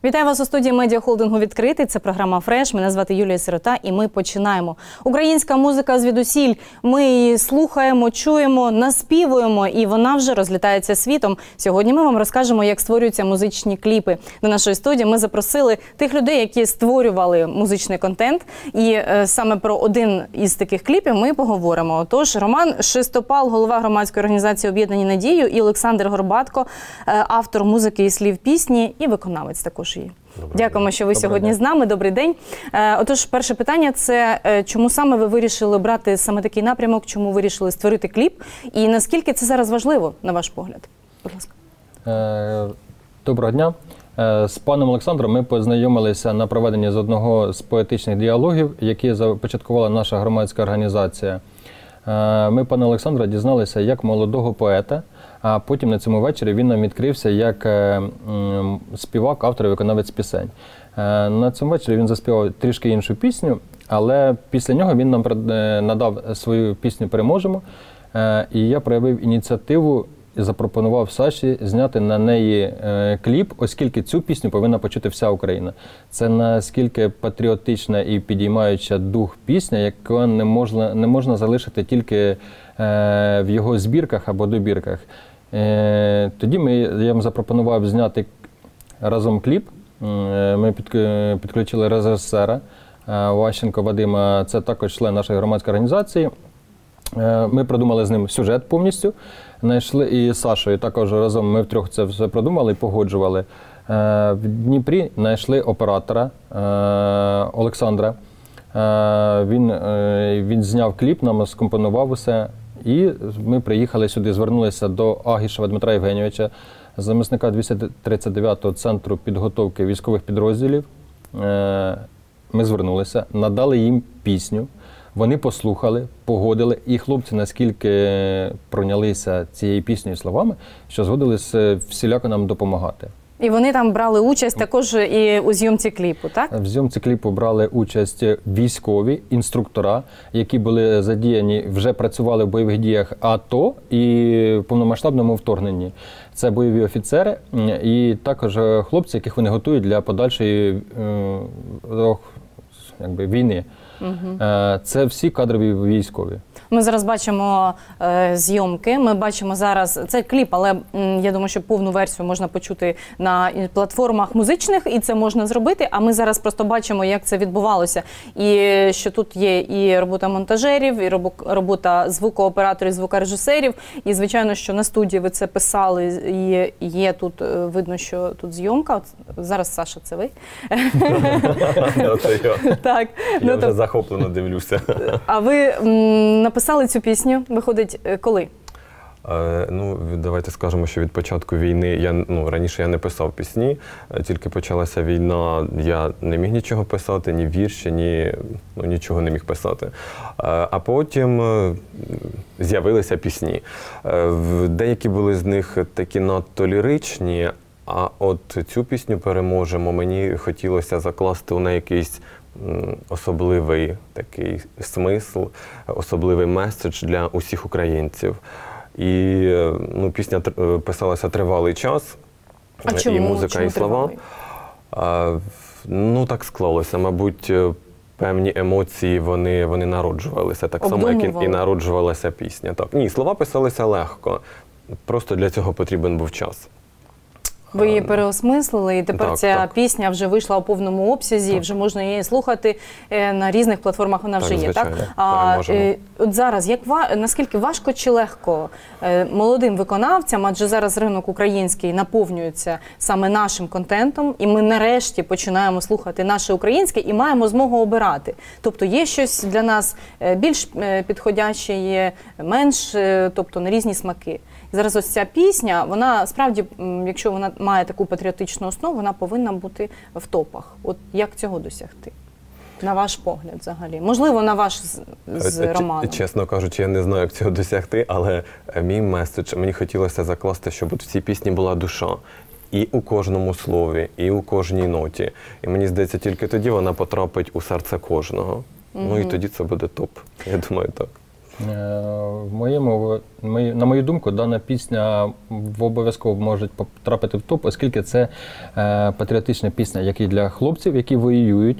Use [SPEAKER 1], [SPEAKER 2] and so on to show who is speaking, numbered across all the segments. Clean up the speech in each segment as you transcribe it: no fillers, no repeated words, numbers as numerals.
[SPEAKER 1] Вітаю вас у студії медіахолдингу «Відкритий». Це програма «Фреш». Мене звати Юлія Сирота і ми починаємо. Українська музика звідусіль. Ми її слухаємо, чуємо, наспівуємо і вона вже розлітається світом. Сьогодні ми вам розкажемо, як створюються музичні кліпи. До нашої студії ми запросили тих людей, які створювали музичний контент. І саме про один із таких кліпів ми поговоримо. Отож, Роман Шестопал, голова громадської організації «Об'єднані надією», і Олександр Горбатко, автор музики і слів пісні і виконавець також. Дякуємо, що ви сьогодні з нами. Добрий день. Отож, перше питання – це чому саме ви вирішили брати саме такий напрямок, чому вирішили створити кліп, і наскільки це зараз важливо, на ваш погляд? Будь ласка.
[SPEAKER 2] Доброго дня. З паном Олександром ми познайомилися на проведенні з одного з поетичних діалогів, які започаткувала наша громадська організація. Ми пана Олександра дізналися як молодого поета, а потім на цьому вечорі він нам відкрився як співак, автор і виконавець пісень. На цьому вечорі він заспівав трішки іншу пісню, але після нього він нам надав свою пісню «Переможемо», і я проявив ініціативу і запропонував Саші зняти на неї кліп, оскільки цю пісню повинна почути вся Україна. Це наскільки патріотична і підіймаюча дух пісня, яку не можна залишити тільки в його збірках або добірках. Тоді я їм запропонував зняти разом кліп. Ми підключили режисера Ващенко Вадима, це також член нашої громадської організації. Ми продумали з ним сюжет повністю, і з Сашою також разом ми втрьох це все продумали і погоджували. В Дніпрі знайшли оператора Олександра. Він зняв кліп, нам скомпонував усе. І ми приїхали сюди, звернулися до Агішева Дмитра Євгенійовича, замісника 239-го центру підготовки військових підрозділів. Ми звернулися, надали їм пісню, вони послухали, погодили, і хлопці наскільки пройнялися цією піснею словами, що згодилися всіляко нам допомагати.
[SPEAKER 1] І вони там брали участь також і у зйомці кліпу, так?
[SPEAKER 2] В зйомці кліпу брали участь військові, інструктора, які були задіяні, вже працювали в бойових діях АТО і в повномасштабному вторгненні. Це бойові офіцери і також хлопці, яких вони готують для подальшої війни. Це всі кадрові військові.
[SPEAKER 1] Ми зараз бачимо зйомки, ми бачимо зараз, це кліп, але я думаю, що повну версію можна почути на платформах музичних, і це можна зробити, а ми зараз просто бачимо, як це відбувалося. І що тут є і робота монтажерів, і робота звукооператорів, звукорежисерів, і звичайно, що на студії ви це писали, і є тут, видно, що тут зйомка. Зараз, Саша, це ви?
[SPEAKER 3] Так, я вже захоплено дивлюся.
[SPEAKER 1] А ви написали цю пісню, виходить, коли?
[SPEAKER 3] Ну, давайте скажемо, що від початку війни, раніше я не писав пісні, тільки почалася війна, я не міг нічого писати, ні вірші, нічого не міг писати. А потім з'явилися пісні. Деякі були з них такі надто ліричні, а от цю пісню «Переможемо» мені хотілося закласти у неї якийсь особливий такий смисл, особливий меседж для усіх українців. І пісня писалася тривалий час, і музика, і слова. Так склалося, мабуть, певні емоції вони народжувалися, так само, як і народжувалася пісня. Ні, слова писалися легко, просто для цього потрібен був час.
[SPEAKER 1] Ви її переосмислили, і тепер ця пісня вже вийшла у повному обсязі, вже можна її слухати на різних платформах, вона вже є, так? От зараз, наскільки важко чи легко молодим виконавцям, адже зараз ринок український наповнюється саме нашим контентом, і ми нарешті починаємо слухати наше українське і маємо змогу обирати. Тобто є щось для нас більш підходяще, є менш, тобто на різні смаки. Зараз ось ця пісня, вона справді, якщо вона має таку патріотичну основу, вона повинна бути в топах. От як цього досягти? На ваш погляд взагалі? Можливо, на ваш з Романом?
[SPEAKER 3] Чесно кажучи, я не знаю, як цього досягти, але мій меседж, мені хотілося закласти, щоб в цій пісні була душа. І у кожному слові, і у кожній ноті. І мені здається, тільки тоді вона потрапить у серце кожного. І тоді це буде топ. Я думаю, так.
[SPEAKER 2] На мою думку, дана пісня обов'язково може потрапити в топ, оскільки це патріотична пісня, як і для хлопців, які воюють.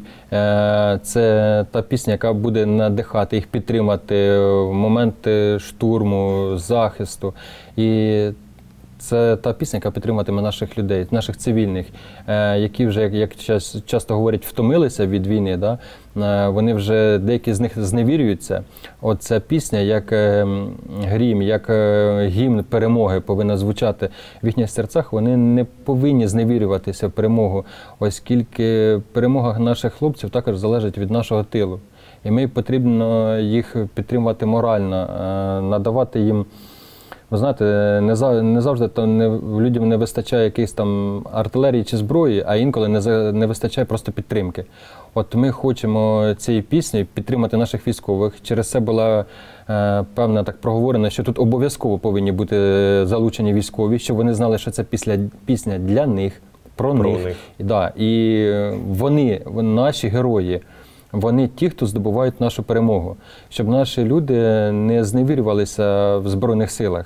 [SPEAKER 2] Це та пісня, яка буде надихати їх, підтримати в моменти штурму, захисту. І це та пісня, яка підтримуватиме наших людей, наших цивільних, які вже, як часто говорять, втомилися від війни. Да? Вони вже, деякі з них зневірюються. От ця пісня, як грім, як гімн перемоги повинна звучати в їхніх серцях. Вони не повинні зневірюватися в перемогу, оскільки перемога наших хлопців також залежить від нашого тилу. І ми потрібно їх підтримувати морально, надавати їм. Ви знаєте, не завжди людям не вистачає якоїсь там артилерії чи зброї, а інколи не вистачає просто підтримки. От ми хочемо цією піснею підтримати наших військових. Через це була певна так проговорена, що тут обов'язково повинні бути залучені військові, щоб вони знали, що це пісня для них, про них. Да. І вони, наші герої, вони ті, хто здобувають нашу перемогу. Щоб наші люди не зневірювалися в Збройних силах,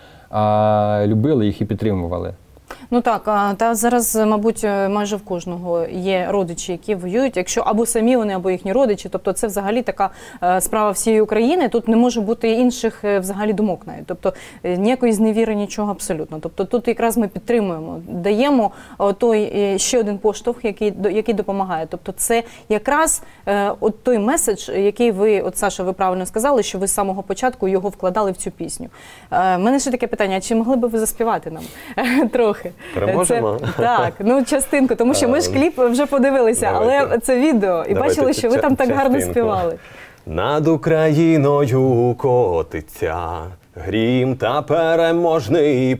[SPEAKER 2] а любили їх і підтримували.
[SPEAKER 1] Ну так, та зараз, мабуть, майже в кожного є родичі, які воюють, якщо або самі вони, або їхні родичі. Тобто це взагалі така справа всієї України. Тут не може бути інших взагалі думок навіть. Тобто ніякої зневіри, нічого абсолютно. Тобто тут якраз ми підтримуємо, даємо той ще один поштовх, який допомагає. Тобто це якраз от той меседж, який ви, от Саша, ви правильно сказали, що ви з самого початку його вкладали в цю пісню. Мене ще таке питання, чи могли б ви заспівати нам трохи?
[SPEAKER 3] Переможемо?
[SPEAKER 1] Так, ну частинку, тому що ми ж кліп вже подивилися, але це відео, і бачили, що ви там так гарно співали.
[SPEAKER 3] Над Україною котиться грім, та переможний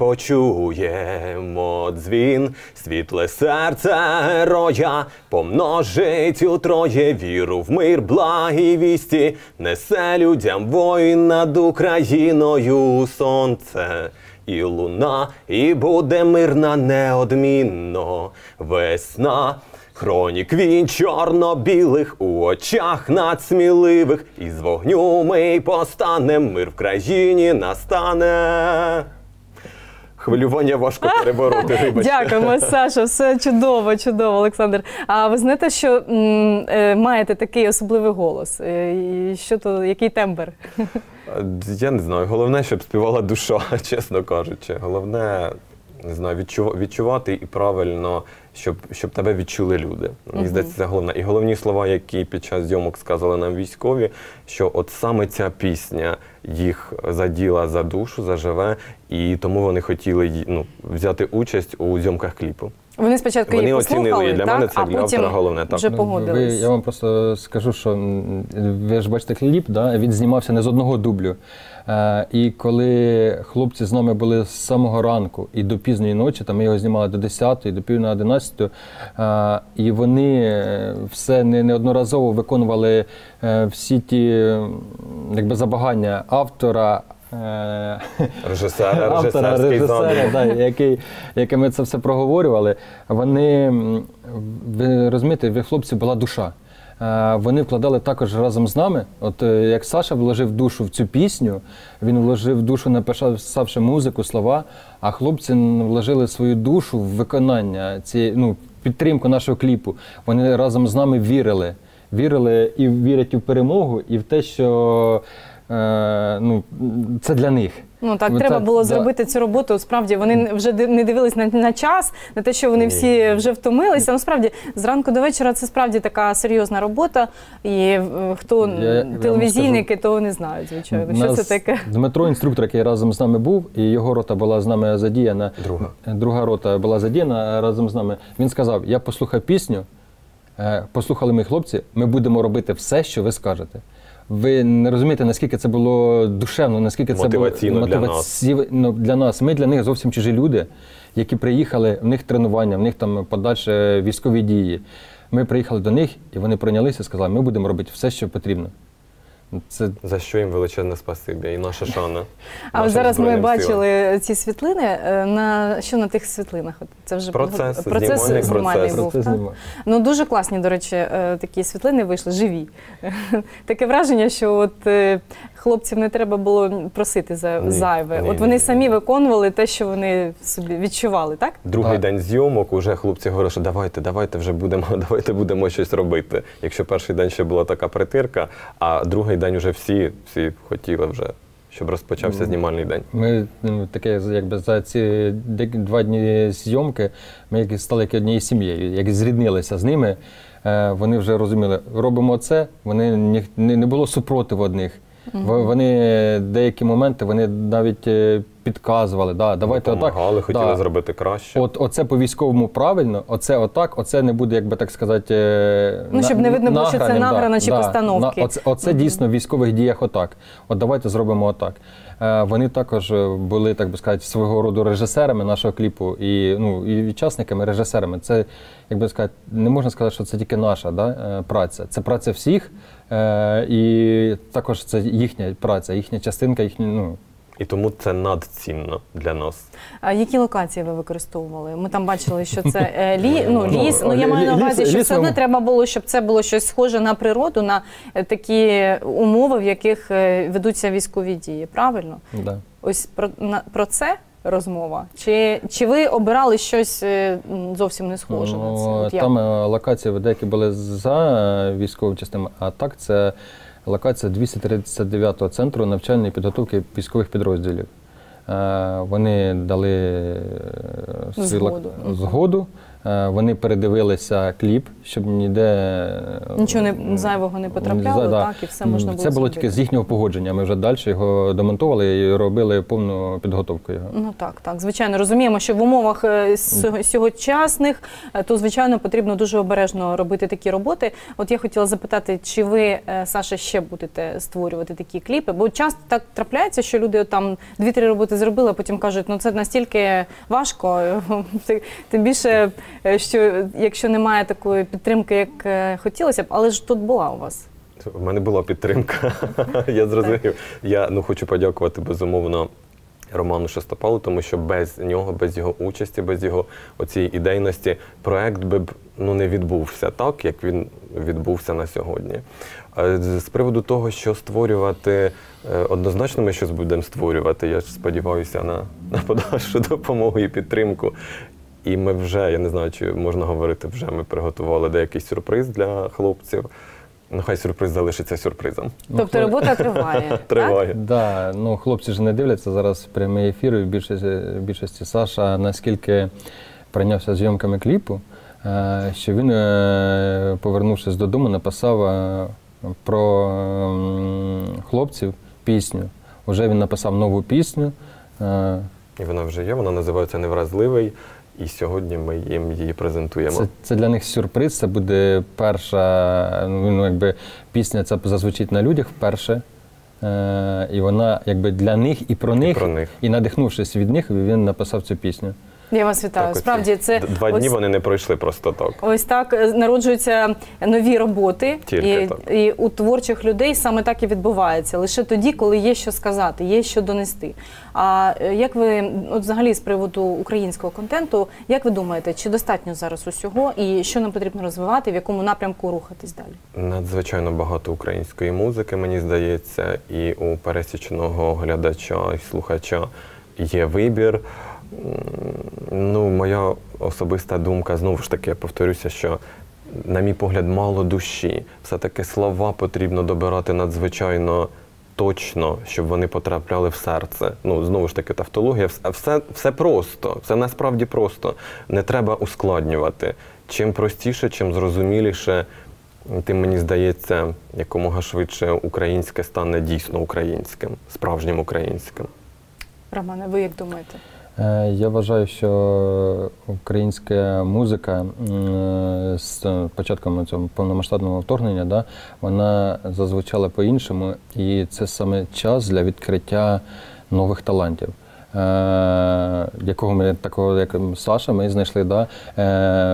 [SPEAKER 3] почуємо дзвін. Світле серце героя помножить утроє, віру в мир, благі вісті, несе людям воїн над Україною сонце. І луна, і буде мирна неодмінно весна. Хронік він чорно-білих у очах надсміливих. Із вогню ми постанем, мир в країні настане. Хвилювання важко перебороти, вибачте.
[SPEAKER 1] Дякуємо, Саша, все чудово, чудово, Олександр. А ви знаєте, що маєте такий особливий голос? Що то, який тембр?
[SPEAKER 3] Я не знаю, головне, щоб співала душа, чесно кажучи. Головне, не знаю, відчувати і правильно, щоб тебе відчули люди. Мені здається, це головне. І головні слова, які під час зйомок сказали нам військові, що от саме ця пісня їх заділа за душу, заживе, і тому вони хотіли взяти участь у зйомках кліпу.
[SPEAKER 1] Вони спочатку її послухали,
[SPEAKER 3] і для мене це для автора головне.
[SPEAKER 1] Вже погодились.
[SPEAKER 2] Я вам просто скажу, що ви ж бачите кліп, да? Він знімався не з одного дублю. І коли хлопці з нами були з самого ранку і до пізньої ночі, там ми його знімали до 10-ї, до пів на 11-ї, і вони все неодноразово виконували всі ті
[SPEAKER 3] забагання
[SPEAKER 2] автора,
[SPEAKER 3] режисера,
[SPEAKER 2] якими це все проговорювали. Вони, ви розумієте, в хлопців була душа. Вони вкладали також разом з нами. От як Саша вложив душу в цю пісню, він вложив душу, написавши музику, слова, а хлопці вложили свою душу в виконання, підтримку нашого кліпу. Вони разом з нами вірили. Вірили і вірять у перемогу, і в те, що це для них.
[SPEAKER 1] Ну так, треба було зробити цю роботу. Справді, вони вже не дивились на час, на те, що вони всі вже втомилися. Насправді, зранку до вечора це справді така серйозна робота. І хто телевізійники, то не знають, звичайно. Що це таке?
[SPEAKER 2] Дмитро, інструктор, який разом з нами був, і його рота була з нами задіяна. Друга рота була задіяна разом з нами. Він сказав, я послухав пісню, послухали мої хлопці, ми будемо робити все, що ви скажете. Ви не розумієте, наскільки це було душевно, наскільки це було мотиваційно для нас. Ми для них зовсім чужі люди, які приїхали, в них тренування, в них там подальше військові дії. Ми приїхали до них, і вони прийнялися і сказали, ми будемо робити все, що потрібно. Це
[SPEAKER 3] За що їм величезне спасибі і наша шана.
[SPEAKER 1] А от
[SPEAKER 3] нашим
[SPEAKER 1] зараз ми
[SPEAKER 3] Збройним силам.
[SPEAKER 1] бачили ці світлини. Що на тих світлинах? От це вже
[SPEAKER 3] Процес,
[SPEAKER 1] знімальний
[SPEAKER 3] знімальний
[SPEAKER 1] був,
[SPEAKER 2] процес
[SPEAKER 1] так?
[SPEAKER 2] знімав.
[SPEAKER 1] Ну, дуже класні, до речі, такі світлини вийшли, живі. Таке враження, що от хлопців не треба було просити за
[SPEAKER 3] Ні,
[SPEAKER 1] зайве.
[SPEAKER 3] ні,
[SPEAKER 1] От вони
[SPEAKER 3] ні.
[SPEAKER 1] самі виконували те, що вони собі відчували, так?
[SPEAKER 3] Другий
[SPEAKER 2] Так.
[SPEAKER 3] день зйомок, уже хлопці говорять, що давайте вже будемо, давайте будемо щось робити. Якщо перший день ще була така притирка, а другий день вже всі хотіли вже, щоб розпочався знімальний день.
[SPEAKER 2] Ми таке, якби за ці 2 дні зйомки ми стали як однією сім'єю, як зріднилися з ними. Вони вже розуміли, робимо це, вони не було супротиву одних. Вони деякі моменти вони навіть підказували, давайте отак.
[SPEAKER 3] Допомагали, хотіли зробити краще.
[SPEAKER 2] Оце по-військовому правильно, оце отак, оце не буде, якби так сказати,
[SPEAKER 1] Ну, щоб не видно було, що це награно чи постановки.
[SPEAKER 2] Оце дійсно в військових діях отак. От давайте зробимо отак. Вони також були, так би сказати, свого роду режисерами нашого кліпу і учасниками, режисерами. Це, як би сказати, не можна сказати, що це тільки наша праця. Це праця всіх, і також це їхня праця, їхня частинка,
[SPEAKER 3] І тому це надцінно для нас.
[SPEAKER 1] А які локації ви використовували? Ми там бачили, що це ліс. Я маю на увазі, що
[SPEAKER 2] ліс
[SPEAKER 1] все одно
[SPEAKER 2] вам-
[SPEAKER 1] треба було, щоб це було щось схоже на природу, на такі умови, в яких ведуться військові дії. Правильно?
[SPEAKER 2] Да.
[SPEAKER 1] Ось про це розмова? Чи ви обирали щось зовсім не схоже на це? От як?
[SPEAKER 2] Там локації деякі були за військову частину, а так це локація 239-го центру навчальної підготовки військових підрозділів. Вони дали згоду. Вони передивилися кліп, щоб ніде
[SPEAKER 1] Нічого зайвого не потрапляло, так, і все можна було
[SPEAKER 2] Це було
[SPEAKER 1] зробити.
[SPEAKER 2] тільки з їхнього погодження. Ми вже далі його демонтували і робили повну підготовку його.
[SPEAKER 1] Ну так, звичайно, розуміємо, що в умовах сьогочасних, то, звичайно, потрібно дуже обережно робити такі роботи. От я хотіла запитати, чи ви, Саша, ще будете створювати такі кліпи? Бо часто так трапляється, що люди там 2-3 роботи зробили, а потім кажуть, це настільки важко, тим більше, що якщо немає такої підтримки, як хотілося б, але ж тут була у вас.
[SPEAKER 3] У мене була підтримка, я зрозумів. Я хочу подякувати, безумовно, Роману Шестопалу, тому що без нього, без його участі, без його оцієї ідейності, проект би не відбувся так, як він відбувся на сьогодні. З приводу того, що створювати, однозначно ми щось будемо створювати. Я сподіваюся на подальшу допомогу і підтримку. І ми вже, я не знаю, чи можна говорити, вже ми приготували деякий сюрприз для хлопців. Хай сюрприз залишиться сюрпризом.
[SPEAKER 1] Тобто робота триває,
[SPEAKER 3] Триває.
[SPEAKER 2] Да, хлопці ж не дивляться зараз прямий ефір, і в більшості Саша наскільки прийнявся зйомками кліпу, що він, повернувшись додому, написав про хлопців пісню. Уже він написав нову пісню.
[SPEAKER 3] І вона вже є, вона називається «Невразливий». І сьогодні ми їм її презентуємо.
[SPEAKER 2] Це для них сюрприз, це буде перша, пісня ця зазвучить на людях вперше. І вона для них і про них, і надихнувшись від них, він написав цю пісню.
[SPEAKER 1] Я вас вітаю.
[SPEAKER 3] Так,
[SPEAKER 1] Справді, це
[SPEAKER 3] 2 дні вони не пройшли просто так.
[SPEAKER 1] Ось так народжуються нові роботи, і у творчих людей саме так і відбувається. Лише тоді, коли є що сказати, є що донести. А як ви, взагалі, з приводу українського контенту, як ви думаєте, чи достатньо зараз усього, і що нам потрібно розвивати, в якому напрямку рухатись далі?
[SPEAKER 3] Надзвичайно багато української музики, мені здається, і у пересічного глядача і слухача є вибір. Моя особиста думка, знову ж таки, я повторюся, що, на мій погляд, мало душі. Все-таки слова потрібно добирати надзвичайно точно, щоб вони потрапляли в серце. Знову ж таки, тавтологія, все просто, все насправді просто. Не треба ускладнювати. Чим простіше, чим зрозуміліше, тим, мені здається, якомога швидше українське стане дійсно українським, справжнім українським.
[SPEAKER 1] Романе, ви як думаєте?
[SPEAKER 2] Я вважаю, що українська музика з початком цього повномасштабного вторгнення, вона зазвучала по-іншому, і це саме час для відкриття нових талантів. Такого як Саша, ми знайшли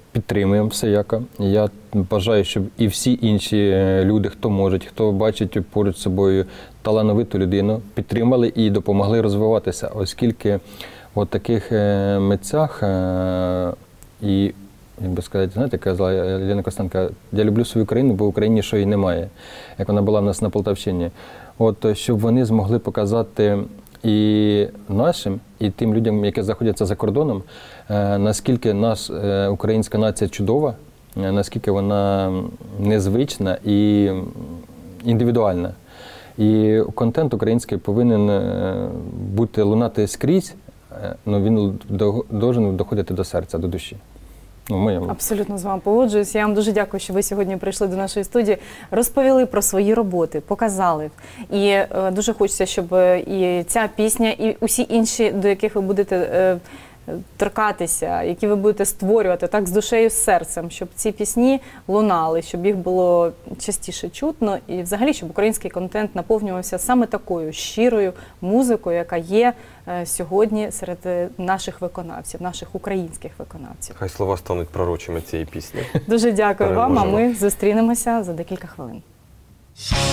[SPEAKER 2] підтримуємо всеяко. Я бажаю, щоб і всі інші люди, хто можуть, хто бачить поруч з собою талановиту людину, підтримали і допомогли розвиватися, оскільки в таких митцях і, як би сказати, знаєте, казала Лена Костенко, я люблю свою країну, бо в Україні що і немає, як вона була в нас на Полтавщині. Щоб вони змогли показати і нашим, і тим людям, які знаходяться за кордоном, наскільки українська нація чудова, наскільки вона незвична і індивідуальна. І контент український повинен бути лунати скрізь, але він повинен доходити до серця, до душі.
[SPEAKER 1] Абсолютно з вами погоджуюсь. Я вам дуже дякую, що ви сьогодні прийшли до нашої студії, розповіли про свої роботи, показали. І дуже хочеться, щоб і ця пісня, і усі інші, до яких ви будете торкатися, які ви будете створювати так з душею, з серцем, щоб ці пісні лунали, щоб їх було частіше чутно і взагалі, щоб український контент наповнювався саме такою щирою музикою, яка є сьогодні серед наших виконавців, наших українських виконавців.
[SPEAKER 3] Хай слова стануть пророчими цієї пісні.
[SPEAKER 1] Дуже дякую вам, а ми зустрінемося за декілька хвилин.